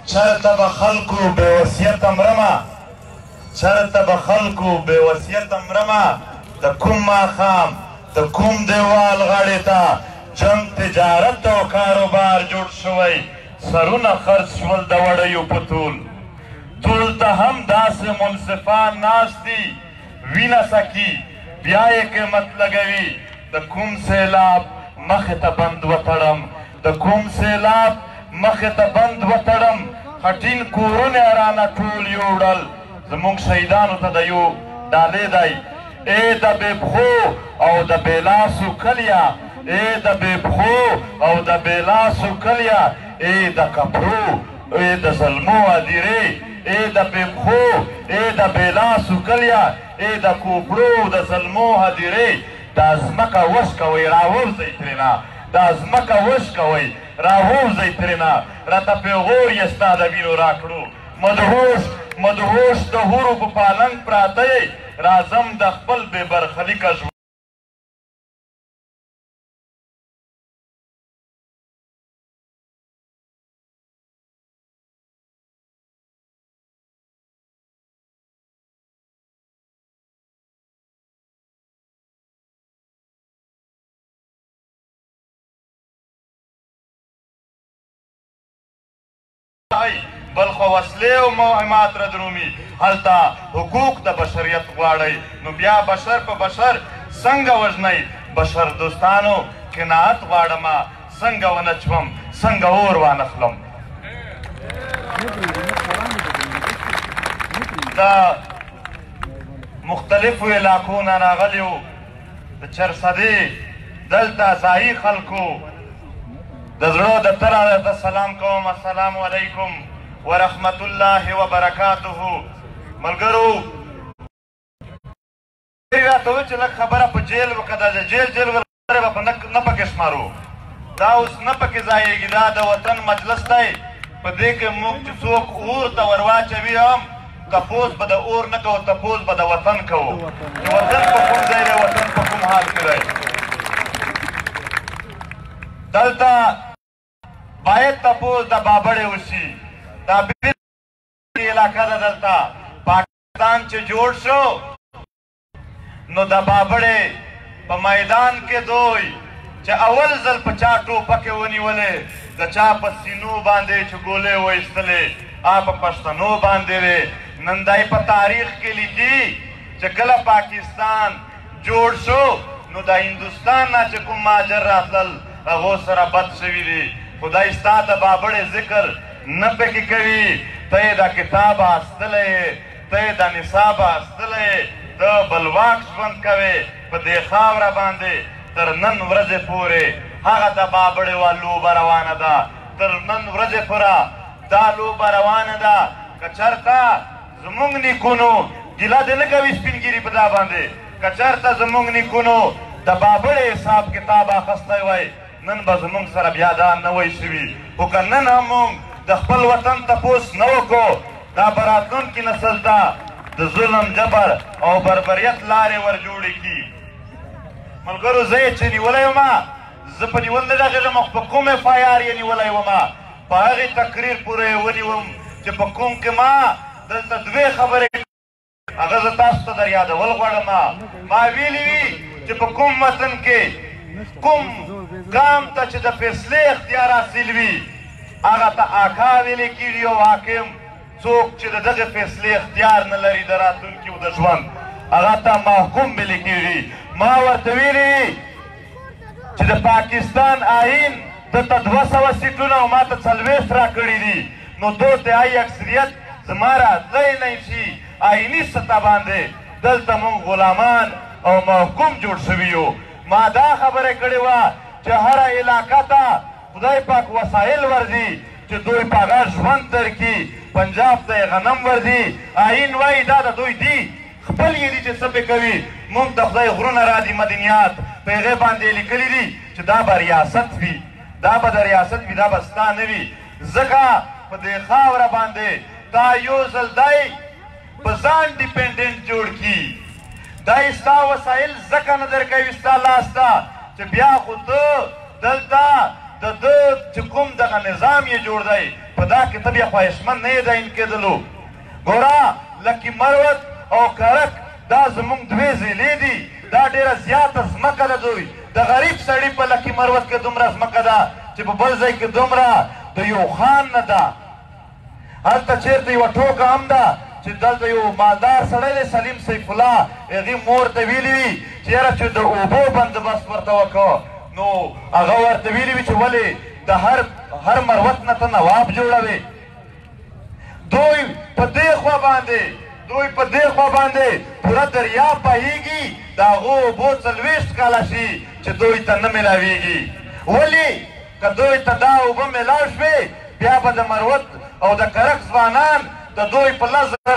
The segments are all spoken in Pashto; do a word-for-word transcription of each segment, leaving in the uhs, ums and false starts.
چرته به خلکو بې وصیته مرمه چرته به خلکو بې وصیته مرمه د کوم ماښام د کوم دیوال غاړې ته جنګ تجارت او کاروبار جوړ شوی سرونه خرڅ شول د وړیو په طول طول ته هم داسې منصفان ناست دي وینه سکي بیا یې قیمت لګوي د کوم سیلاب مخې ته بند وتړم د کوم سیلاب مخې ته بند وتړم خټین کورونه یې رانه ټول یوړل زموږ شهیدانو ته د یو ډالۍ دی ای د بې پښو او د بې لاسو کلیا ای د بې پښو او د بې لاسو کلیا ای د کپړو ای د زلمو هدیرې ای د بې پښو ای د بې لاسو کلیا ای د کوپړو د زلمو هدیرې دا ځمکه وش کوئ راووځئ ترېنه دا ځمکه وش کوئ راووځئ ترېنه راته پیغور یې ستا د وینو راکړو مدهوش مدهوش د حورو په پالنګ پراته یې راځم د خپل بې برخلیکه ژوند بل خو وسلې او مهمات ردرومي هلته حقوق د بشریت غواړئ نو بیا بشر په بشر څنګه وژنئ بشر دوستانو قناعت غواړمه څنګه ونچوم څنګه اور وانخلم د مختلفو علاقو نه راغلیو د چرسدې دلته ځایي خلکو د زړه د تره درته سلام کوم السلام علیکم ورحمت الله وبرکاته ملګرو راته وویل چې لږ خبره په جیل وکړه د جیل جیل خبرې به نه پکې شمارو دا اوس نه پکې ځایېږي دا د وطن مجلس دی په دې کې موږ چې څوک اور ته ور واچوي هم تپوس به د اور نه کوو تپوس به د وطن کوو چې وطن په کوم ځای دی وطن په کوم حال کې دی دلته باید تپوس د بابړې وشي دا بیل علاقه ده دلته پاکستان چې جوړ شو نو د بابړې په میدان کې دوی چې اول ځل په چا ټوپکې ونیولې د چا په سینو باندې چې ګولې وایستلې هغه په پښتنو باندې دی نن دی په تاریخ کې لیکي چې کله پاکستان جوړ شو نو د هندوستان نه چې کوم مهاجر راتلل هغو سره بد شوي دي خدای ستا د بابړې ذکر نه پکې کوي ته یې دا کتاب اخیستلی یې ته یې دا نصاب اخیستلی ته بلواک ژوند کوې په دې خاوره باندې تر نن ورځې پورې هغه د بابړې وا لوبه روانه ده تر نن ورځې پوره دا لوبه روانه ده که چېرته زموږ نیکونو ګیله دې نه کوي سپین ګیري په دا باندې که چېرته زموږ نیکونو د بابړې حساب کتاب اخیستی وای نن به زموږ سره بیا دا نه وای شوي خو که نن هم موږ د خپل وطن تپوس نه وکړو دا به راتلونکي نسل ته د ظلم جبر او بربریت لارې ور جوړې کړي ملګرو زه یې چې نیولی ومه زه په نیول نه غږېږم خو په کوم اف آی آر یې نیولی ومه په هغې تقریر پورې یې ونیوم چې په کوم کې ما دلته دوې خبرې هغه زه تاسو ته در یادول غواړم ما ویلي وي چې په کوم وطن کې کوم قام ته چې د فیصلې اختیار حاصل وي هغه ته آکا ویلې کېږي او حاکم څوک چې د دغه فیصلې اختیار نه لري د راتلونکي د ژوند هغه ته محکوم ویلې کېږي ما ورته ویلي چې د پاکستان آئین دلته دوه سوه سیټونه او ما ته څلوېښت راکړي دي نو دو تهایي اکثریت زما راتلی نه شي آئیني سطح باندې دلته موږ غلامان او محکوم جوړ شوي یو ما دا خبره کړې وه چې هره علاقه ته خدای پاک وسایل ورځي چې دوی په هغه ژوند تر کړي پنجاب ته یې غنم ورځي آئین وایي دا د دوی دي خپل یې دي چې څه پې کوي موږ د خدای غرونه را دي مدنیات په هغې باندې یې لیکلي دي چې دا به ریاست وي دا به د ریاست وي دا به ستا نه وي ځکه په دې خاوره باندې دا یو ځل دی په ځان ډیپینډنټ جوړ کړي دا ستا وسایل ځکه نه درکوي ستا لاس ته چې بیا خو ته دلته د ده چې کوم دغه نظام یې جوړ دی په دا کې ته بیا خواهشمند نه یې داین کېدلو. ګوره لکي مروت او کرک دا زمونږ دوې ضلعې دي. دا ډېره زیاته ځمکه ده دوی. د غریب سړي په لکي مروت کې دومره ځمکه ده چې په بل ځای کې دومره د یو خان نه ده. هلته چېرته یوه ټوکه هم ده چې دلته یو مالدار سړی دی سلیم سیف الله، هغې مور ته ویلي وي چې یاره چې د اوبو بندوبست ورته وکړه، نو هغه ورته ویلي وي چې ولې د هر هر مروت نه ته نواب جوړوې. دوی په دې خوا باندې دوی په دې خوا باندې پوره دریاب بهیږي، د هغو اوبو څلوېښت کاله شي چې دوی ته نه میلاویږي. ولې که دوی ته دا اوبه میلاو شوې بیا به د مروت او د کرک ځوانان د دوی په لس زره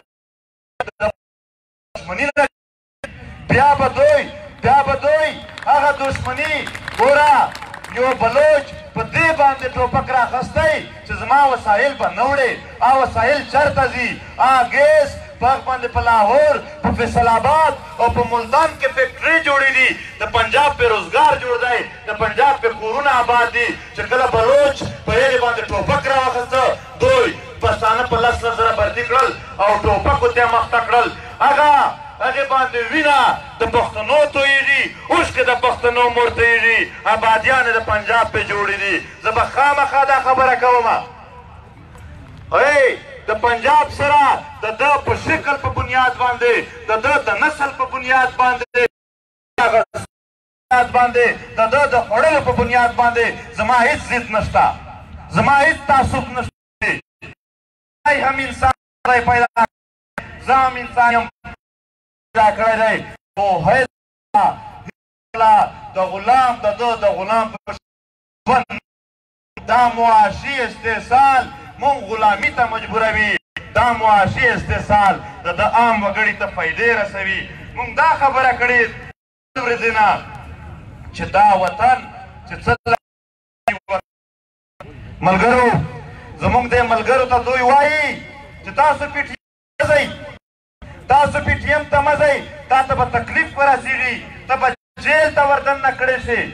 دښمني نه بیا به دوی بیا به دوی هغه دښمني ګوره یو بلوچ په دې باندې ټوپک راخستی چې زما وسایل به نه وړې. هغه وسایل چېرته ځي؟ هغه ګیس په هغه باندې په لاهور، په فیصل آباد او په ملتان کې فیکټرۍ جوړې دي. د پنجاب پې روزګار جوړ دی، د پنجاب پې کورونه آباد دي. چې کله بلوچ په هغې باندې ټوپک راواخسته دوی پښتانه په لس لس زره بردي کړل او ټوپکو ته یې مخته کړل. هغه هغې باندې وینه د پښتنو تویېږي، اوښکې د پښتنو مور تویېږي، آبادیان یې د پنجاب پې جوړې دي. زه به خامخا دا خبره کومه ای د پنجاب سره د ده په شکل په بنیاد باندې د ده د نسل په بنیاد باندې باندې د ده د خوړلو په بنیاد باندې زما هېڅ ضد نشته، زما هېڅ تعصب نشته. هم انسان پیدا زه هم انسان یم پیدا کړی دی، خو هېڅ د غلام د ده د غلام په ژوند دا معاشي استحصال مونږ غلامي ته مجبوروي. دا معاشي استحصال د د عام وګړي ته فایدې رسوي. مونږ دا خبره کړې ورځې نه چې دا وطن چې څه ملګرو زمونږ دې ملګرو ته دوی وایي چې تاسو پی ټي ایم ځئ، تاسو پی ټي ایم ته مه ځئ، تا ته به تکلیف ورسېږي، ته به جیل ته وردننه کړی شي.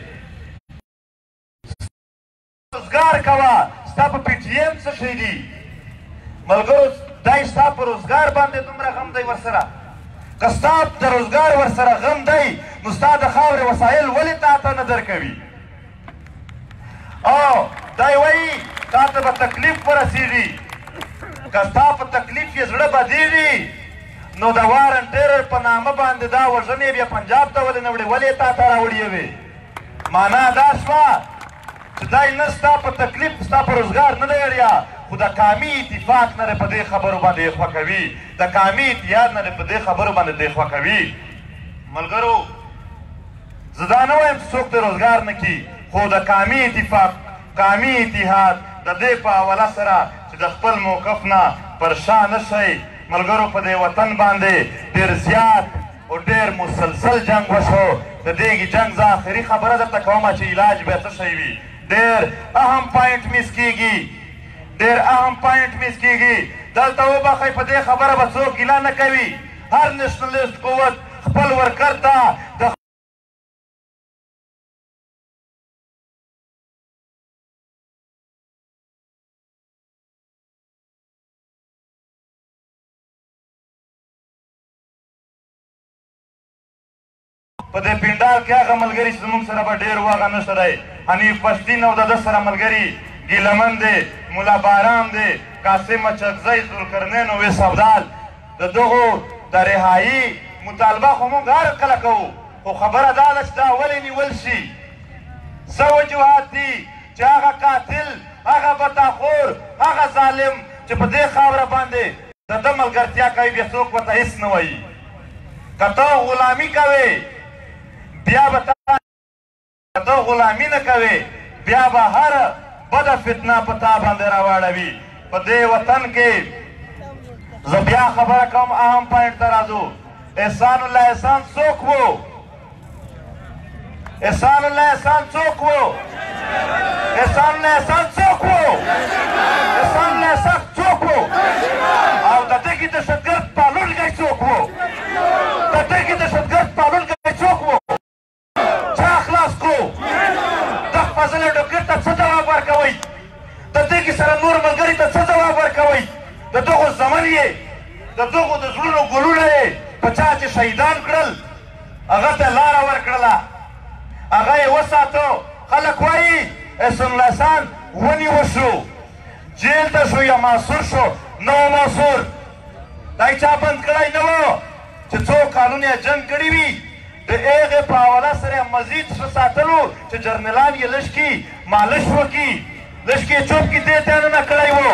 روزګار کوه، ستا په پی ټي ایم څه شی دي؟ ملګرو دی ستا په روزګار باندې دومره غم دی ورسره. که ستا د روزګار ورسره غم دی نو ستا د خاورې وسایل ولې تا ته نه درکوي؟ او دی وایي تا ته به تکلیف ورسېږي. که ستا په تکلیف یې زړه بدېږي نو د وارن ټیرر په نامه باندې دا وژنې بیا پنجاب ته ولې نه وړې؟ ولې تا ته راوړې وې؟ معنا دا شوه چې دی نه ستا په تکلیف ستا په روزګار نه دی اړیا، خو د قامي اتفاق نه دی په دې خبرو باندې یې خوښ کوي، د قامي اتحاد نه دی په دې خبرو باندې دی خوښ کوي. ملګرو زه دا نه وایم چې څوک د روزګار نه کي، خو د قامي اتفاق قامي اتحاد د دې په حواله سره چې د خپل موقف نه پر شا نه شئ. ملګرو په دې وطن باندې ډېر زیات او ډېر مسلسل جنګ وشو. د دې جنګ زه آخري خبره درته کومه چې علاج به څه شی وي. ډېر اهم پوینټ میس کېږي، ډېر اهم پوینټ میس کېږي. دلته وبخئ په دې خبره به څوک ګیله نه کوي. هر نیشنلسټ قوت خپل ورکر ته د په دې پنډال کې هغه ملګري چې زموږ سره به ډېر وغه نشته دی. حنیف پشتین او د ده سره ملګري ګیلمن دی، ملا بارام دی، قاسم اچکزی، ذوالقرنین او ویس ابدال. د دغو د رهایي مطالبه خو موږ هر کله کوو، خو خبره دا ده چې دا ولې نیول شي. څه وجوهات دي چې هغه قاتل، هغه بداخور، هغه ظالم چې په دې خاوره باندې د ده ملګرتیا کوي بیا څوک ورته هېڅ نه وایي. که ته غلامي کوې بیا به ته که ته غلامي نه کوې بیا به هر بده فتنه په تا باندې راواړوي. په دې وطن کې زه بیا خبره کوم، اهم پوینټ ته راځو. احسان الله احسان څوک و؟ احسان الله احسان څوک و؟ احسان الله احسان څوک و؟ احسان الله احسان څوک و؟ او د دغې دهشتګرد پالونکی څوک و؟ د دغې دهشتګرد پالونکی څوک و؟ چا خلاص کړو؟ د فضل ډوکر ته څه جواب ورکوئ؟ د دغې سره نور ملګري ته څه د دغو زمن یې د دغو د زړونو ګلونه یې په چا چې شهیدان کړل هغه ته لاره ورکړله هغه یې وساتو خلک وایي احسان الله احسان ونیول شو جیل ته شو یا معصور شو نه و معصور دا یې چا بند کړی نه و چې څو کالونه یې جنګ کړي وي د هغې په حواله سره یې مزید ښه ساتلو چې جرنیلان یې لږ کي مالش وکړي لږ کې چوپ کي دې ته نه کړی و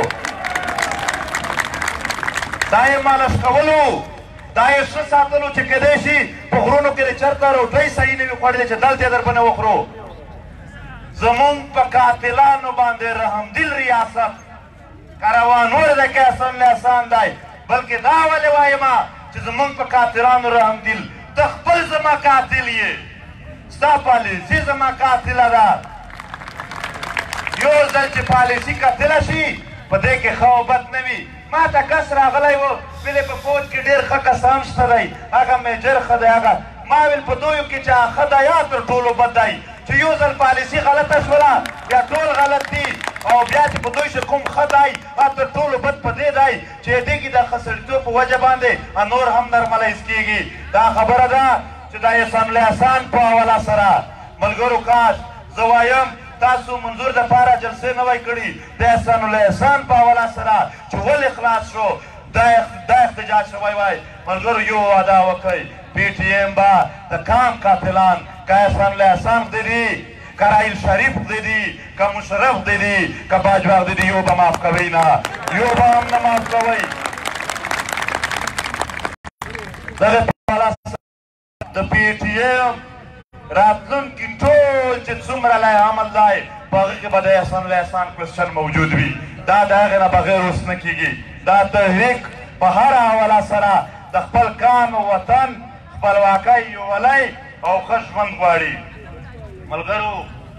دا یې مالش کولو دا یې ښه ساتلو چې کیدای شي په غرونو کې د چېرته روټۍ صحیح نه وي خوړلې چې دلته یې در باندې وخورو زمونږ په قاتلانو باندې رحمدل ریاست کاروانور د کې احسان الله احسان دی بلکې دا ولې وایم چې زمونږ په قاتلانو رحمدل ته خپل زما قاتل یې ستا پالیسي زما قاتله ده یو ځل چې پالیسي قاتله شي په دې کې ښه او بد نه وي ما ته کس راغلی و ویل په فوج کې ډېر ښه کسان شته دی هغه میجر ښه دی هغه ما ویل په دویو کې چې هغه ښه دی یا تر ټولو بد دی چې یو ځل پالیسي غلطه شوله یا ټول غلط دي او بیا چې په دوی چې کوم ښه دی هغه تر ټولو بد په دې دی چې دې کې د ښه سړیتوب په وجه باندې نور هم نرملایز کېږي دا خبره ده چې دا احسان الله احسان په حواله سره ملګرو کاش زه وایم تاسو منظور د پاره جلسې نه وای کړي د احسان الله احسان په حواله سره چې ولې خلاص شو دا احتجاج شوی وای ملګرو یو وعده وکړئ پی ټي ایم به د کام قاتلان که احسان الله احسان دیدي که رایل شریف دیدي که مشرف دیدي که باجواق دیدي یو به معاف کوئ نه یو به هم نه معاف کوئ دغې په حواله د پی ټي ایم راتلونکي ټول چې څومره لای عمل دی په هغه کې به د احسان الله احسان کوېسچن موجود وي دا د هغې نه بغیر اوس نه کېږي دا تحریک په هره حواله سره د خپل کان و وطن خپلواکۍ یووالی او ښه ژوند غواړي ملګرو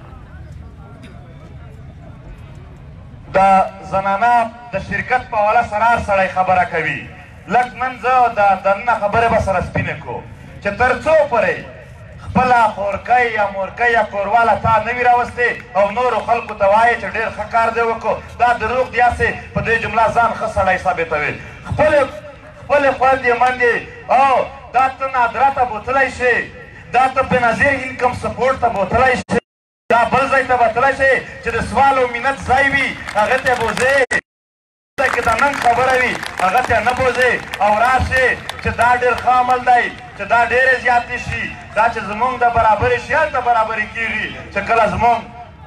د زنانه د شرکت په حواله سره هر سړی خبره کوي لږ نن زه د دننه خبرې به سره سپینې کړو چې تر څو پورې خپله خورکۍ یا مورکۍ یا کورواله تا نه وي راوستې او نورو خلکو ته وایې چې ډېر ښه کار دی وکړو دا دروغ دي هسې په دې جمله ځان ښه سړی ثابتوي خپلې خپلې خویندې میندې او دا ته نادره ته بوتلی شي دا ته بېنظیر انکم سپورټ ته بوتلی شي دا بل ځای ته بوتلی شي چې د سوال او منت ځای وي هغې ته بوځې کې دا نن خبره وي هغه ته نه بوځې او راشې چې دا ډېر ښه عمل دی چې دا ډېرې زیاتې شي دا چې زمونږ د برابرې شي هلته برابرې کېږي چې کله زمونږ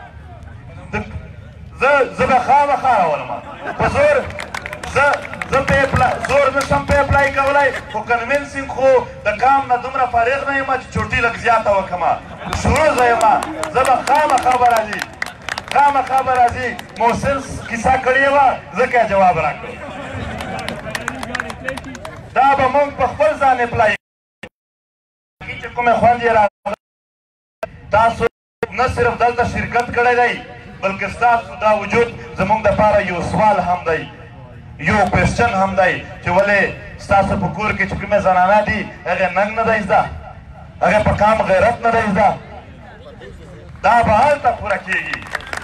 زه زه به خامخا راولم په زور زه زه زور نه شم پې اپلای کولی خو کنوینسینګ خو د کام نه دومره فارغ نه یم چې چوټي لږ زیاته وکړم شروع زه یم زه به خامخا به راځي خامخا به راځي محسن کیسه کړې وه ځکه یې جواب راکړو دا به مونږ په خپل ځان اپلای چې کومې خوند یې راغلی تاسو نه صرف دلته شرکت کړی دی بلکې ستاسو دا وجود زموږ دپاره یو سوال هم دی یو کوېسچن هم دی چې ولې ستاسو په کور کې چې کومې زنانه دي هغې ننګ نه دی زده هغې په کام غیرت نه دی زده دا به هلته پوره کېږي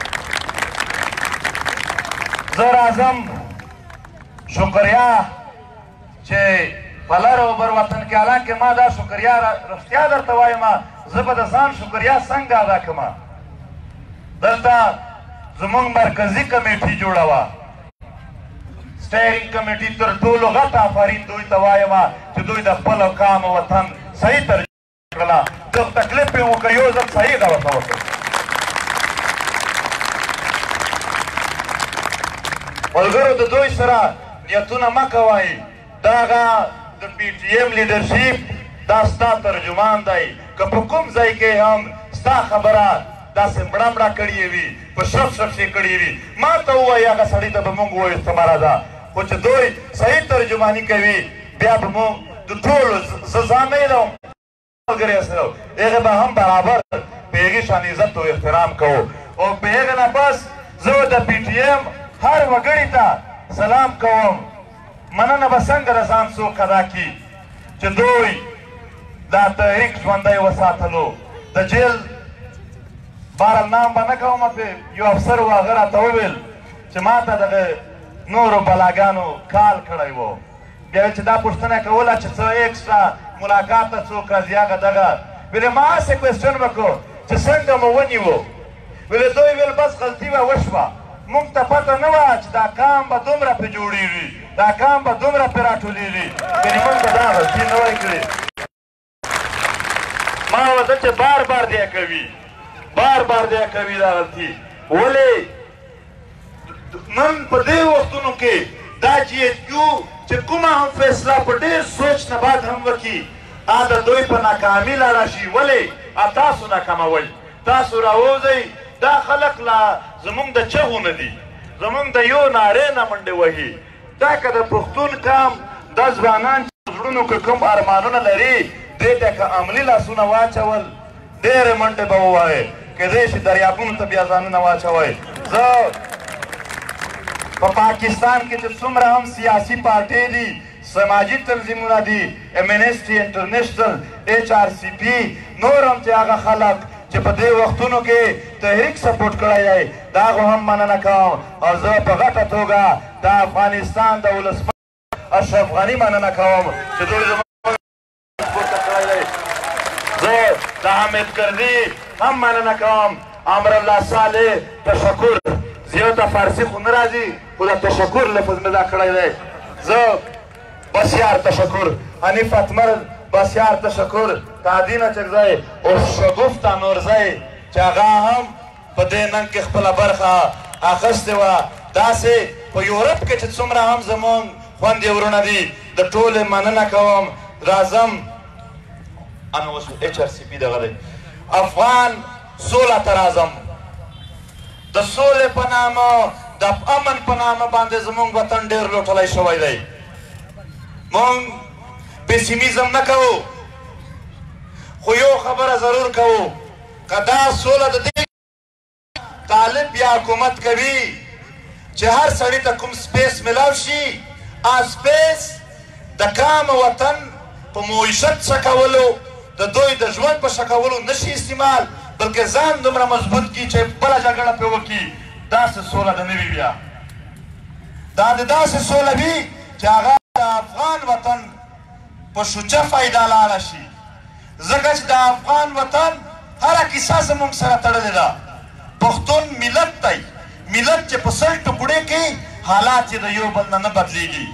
زه راځم شکریا چې په لر او بر وطن کې حالانکې ما دا شکریا رښتیا درته وایم زه به د ځان شکریا څنګه ادا کړم دلته زموږ مرکزي کمیټي جوړه وه سټیرینګ کمیټي تر ټولو غټ آفرین دوی ته وایم چې دوی د خپل قام او وطن صحیح ترجمه کړله دغه تکلیف یې وکړه یو ځل صحیح غه ورته وکړه ملګرو د دوی سره نیتونه مه کوئ دغه د پی ټي ایم لیډرشپ دا ستا ترجمان دی که په کوم ځای کې هم ستا خبره داسې مړه مړه کړې وي په شرف شرف یې کړې وي ما ته ووایي هغه سړي ته به مونږ ووایو استماره ده خو چې دوی صحیح ترجماني کوي بیا به مونږ د ټولو زه ځان نه یدم ملګري سره هغې به هم برابر په هغې شان عزت او احترام کوو او په هغې نه پس زه د پی ټي ایم هر وګړي ته سلام کوم مننه به څنګه د ځان څوک ادا کړي چې دوی دا تحریک ژوندی وساتلو د جیل بهرحال نام به نه کوم یو افسر و هغه راته وویل چې ما ته دغه نورو بلاګانو کال کړی و. بیا چې دا پوښتنه کوله چې څه ایکسټرا ملاقات ته څوک راځي هغه دغه ویلې ما هسې کوېسچن وکړو چې څنګه مو ونیوو. ویلې دوی ویل بس غلطي به وشوه موږ ته پته نه وه چې دا کام به دومره پرې جوړېږي دا کام به دومره پرې راټولېږي یعنې موږ به دا غلطي نه وای کړې. ما وده چې بار بار دی کوي بار بار دی کوي دا غلطي. ولې نن په دې وختونو کې دا جي ایچ کیو چې کومه هم فیصله په ډېر سوچ نه بعد هم وکړي هغه د دوی په ناکامي لاړه شي. ولې تاسو ناکاموئ تاسو راوځئ. دا خلق لا زمونږ د چغو نه دي زمونږ د یو نارې نه منډې وهي. دا که د پښتون قام دا ځوانان چې زړونو کې کوم ارمانونه لري دې ته که عملي لاسونه واچول ډېرې منډې به ووایې کیدای شي دریابونو ته بیا ځانونه واچوئ. زه په پاکستان کې چې څومره هم سیاسي پارټۍ دي سماجي تنظیمونه دي امنیسټي انټرنیشنل ایچ آر سی پي نور هم چې هغه خلک چې په دې وختونو کې تحریک سپورټ کړی دی د هغو هم مننه کوم. او زه په غټه توګه د افغانستان د ولسمشر اشرف غني مننه کوم چې دوی زموږ سپورټ کړی دی. زه د حامد کردي هم مننه کوم. امرالله صالح تشکر زیو ته فارسي خو نه راځي خو د تشکر لفظ مې دا کړی دی. زه بسیار تشکر حنیف اتمر بسیار تشکر تعدین چکزای او شگفتا نورزای چې هغه هم په دې نن کې خپله برخه اخیستې وه. داسې په یورپ کې چې څومره هم زمونږ خوندې ورونه دي د ټولې مننه کوم. راځم انا اوس ایچ آر سی پي دغه دی افغان سوله ته راځم. د سولې په نامه د امن په نامه باندې زمونږ وطن ډېر لوټلی شوی دی. مونږ پیسیمیزم نه کوو خو یو خبره ضرور کوو که دا سوله د دې طالب یا حکومت کوي چې هر سړي ته کوم سپیس میلاو شي هغه سپیس د کام وطن په معیشت ښه کولو د دوی د ژوند په ښه کولو نشي استعمال بلکې ځان دومره مضبوط کړي چې بله جګړه پرې وکړي. داسې سوله د نه وي بیا دا د داسې سوله وي چې هغه د افغان وطن په شوچه فایده لاړه شي. ځکه چې د افغان وطن هره کیسه زموږ سره تړلې ده. پښتون ملت دی ملت چې په سل ټکړې کې حالات یې د یو بل نه نه بدلیږي.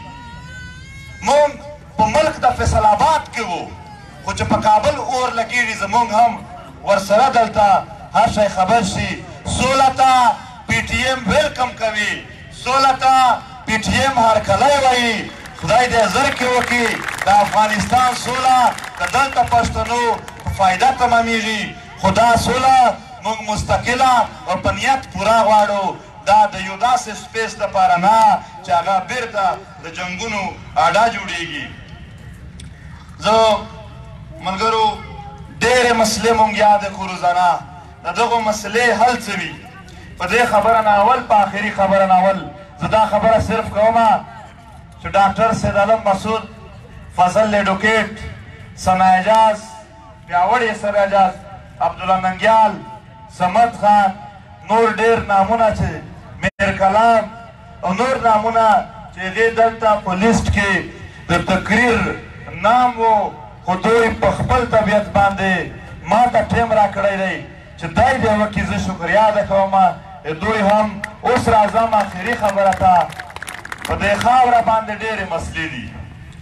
موږ په ملک د فیصل آباد کې وو خو چې په کابل اور لګېږي زموږ هم ورسره دلته هر شی خبر شي. سوله ته پی ټي ایم ویلکم کوي سوله ته پی ټي ایم هرکلی وایي. خدای دې زر کې وکړي د افغانستان سوله که دلته پښتنو په فایده تمامیږي خو دا سوله موږ مستقله او په نیت پوره غواړو. دا د یو داسې سپیس دپاره نه چې هغه بیرته د جنګونو اډه جوړېږي. زه ملګرو ډېرې مسلې مونږ یاد کړو روزانه د دغو مسلې حل څه وي. په دې خبره نه اول په آخري خبره نه اول زه دا خبره صرف کومه چې ډاکټر سید عالم مسعود فضل ایډوکیټ ثنا اعجاز پیاوړی سر اعجاز عبدالله ننګیال صمد خان نور ډېر نامونه چې میر کلام او نور نامونه چې هغې دلته په لیسټ کې د تقریر نام و خو دوی په خپل طبیعت باندې ما ته ټیم راکړی دی چې دای دې وکړي. زه شکریا ده کوم دوی هم اوس راځم آخري خبره ته. په دې خاوره باندې ډېرې مسلې دي.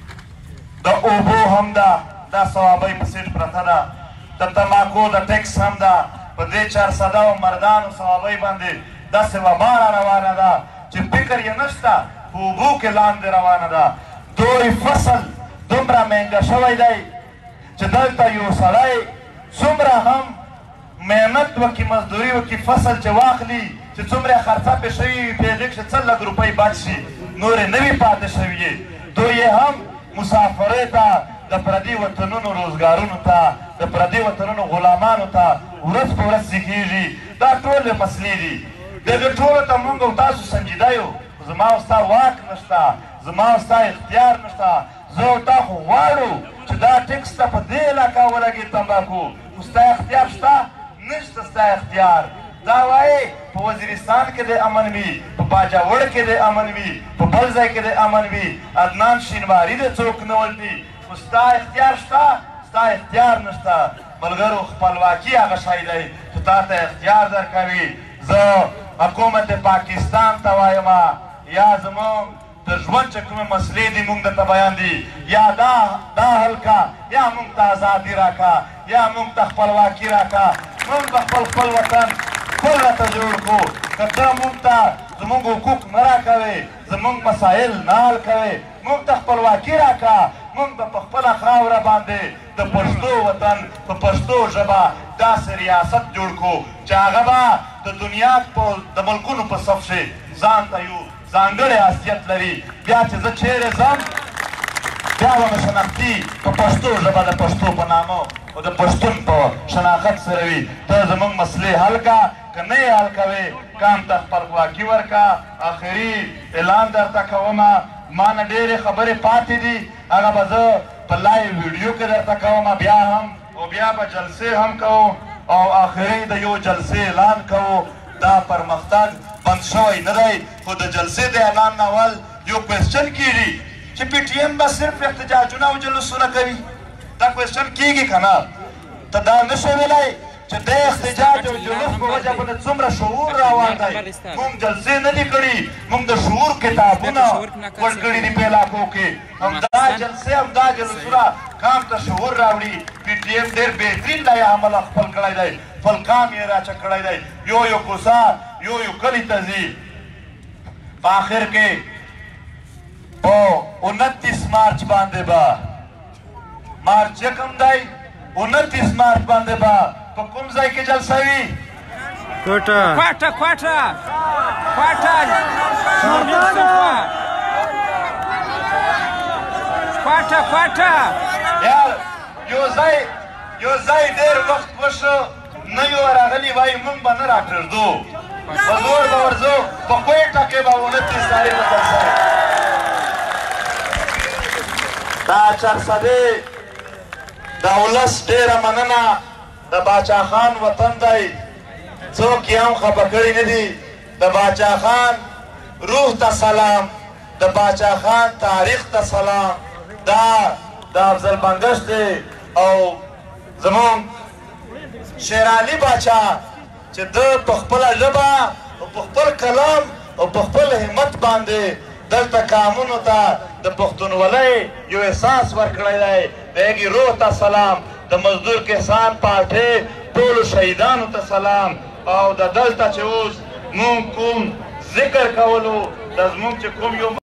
د اوبو هم ده دا ثوابۍ په سیټ پرته ده. د تماکو د ټیکس هم ده. په دې چارسده او مردانو ثوابۍ باندې داسې وبا را روانه ده چې فکر یې نشته په اوبو کې لاندې روانه ده. دوی فصل دومره مهنګه شوی دی چې دلته یو سړی څومره هم محنت وکړي مزدوري وکړي فصل چې واخلي چې څومره خرڅه پرې شوي وي په هغې کښې څه لک روپۍ بچ شي نورې نه وي پاتې شوي. دوی هم مسافرۍ ته د پردي وطنونو روزګارونو ته د پردي وطنونو غلامانو ته ورځ په ورځ سیکېږي. دا ټولې مسلې دي. دغې ټولو ته مونږ او تاسو سنجیده یو. زما او ستا واک نشته زما او ستا اختیار نشته. زه او تا خو غواړو چې دا ټیکس ته په دې علاقه ولګي تمباکو خو ستا اختیار شته نشته. ستا اختیار دا وایي په وزیرستان کې د امن وي، په باجوړ کې د امن وي، په بل ځای کې د امن وي، عدنان شینواري د څوک نه ولټي. خو ستا اختیار شته، ستا اختیار نشته. ملګرو خپلواکي هغه شی دی چې تا ته اختیار درکوي. زه حکومت پاکستان ته وایم یا زموږ د ژوند چې کومې مسلې دي موږ درته بیان دي، یا دا دا حل کا، یا موږ ته ازادي راکړه، یا موږ ته خپلواکي راکړه. موږ به خپل خپل وطن خپل راته جوړ کړو. که ته موږ ته زموږ حقوق نه راکوې، زموږ مسایل نه حل کوې، موږ ته خپلواکي راکړه. موږ به په خپله خاوره باندې د پښتو وطن په پښتو ژبه داسې ریاست جوړ کړو چې هغه به د دنیا د ملکونو په صف شي، ځان ته یو ځانګړی حیثیت لري. بیا چې زه چیرې ځم بیا به مې شناختي په پښتو ژبه د پښتو په نامه او د پښتون په شناخت سره وي. ته زموږ مسلې حل کا، که نه یې حل کوې کام ته خپلواکي ورکړه. آخري اعلان درته کومه، ما نه ډېرې خبرې پاتې دي، هغه به زه په لایو ویډیو کې درته کوم بیا هم، او بیا به جلسې هم کوو او آخري د یو جلسې اعلان کوو. دا پرمختګ بند شوی نه دی، خو د جلسې د اعلان نه اول یو کوېسچن کېږي چې پی ټي ایم به صرف احتجاجونه او جلوسونه کوي. دا کوېسچن کېږي که نه؟ ته دا نه شې ویلی چې د احتجاج او جلوس په وجه باندې څومره شعور روان دی. موږ جلسې نه دي کړي، موږ د شعور کتابونه ورکړي دي په علاقو کې. همدا جلسې همدا جلوسونه کام ته شعور راوړي. پی ټي ایم ډېر بهترین دا عمل خپل کړی دی، خپل کام یې راچه کړی دی. یو یو کوڅه یو یو کلي ته ځي. په آخر کې په انتیس مارچ باندې به مارچ یکم دی، انتیس مارچ باندې به په کوم ځای کې جلسه وي؟ کوټه کوټه کوټه کوټه کوټه کوټه یار یو ځای یو ځای ډېر وخت وشو نه یو راغلي، وایي موږ به نه راپرېږدو، په زور به ورځو. په کوټه کې به انتیس تاریخ ته جلسه وي. دا چارسدې د ولس ډېره مننه. د باچا خان وطن دی، څوک یې هم خفه کړي نه دي. د باچا خان روح ته سلام، د باچا خان تاریخ ته سلام. دا د افضل بنګش دی او زموږ شیرعلي باچا چې ده په خپله ژبه او په خپل کلام او په خپل همت باندې دلته قامونو ته د پښتونولۍ یو احساس ورکړی دی. د هغې روح ته سلام. د مزدور کسان پارټۍ ټولو شهیدانو ته سلام. او د دلته چې اوس مونږ کوم ذکر کولو د زموږ چې کوم یو